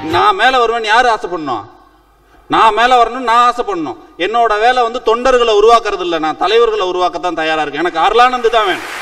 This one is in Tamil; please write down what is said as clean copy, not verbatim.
நான் மேல வருவேன் யாரு ஆசைப்படணும்? நான் மேல வரணும், நான் ஆசைப்படணும். என்னோட வேலை வந்து தொண்டர்களை உருவாக்குறது இல்லை, நான் தலைவர்களை உருவாக்கத்தான் தயாரா இருக்கேன். எனக்கு அருளானந்து தான் வேணும்.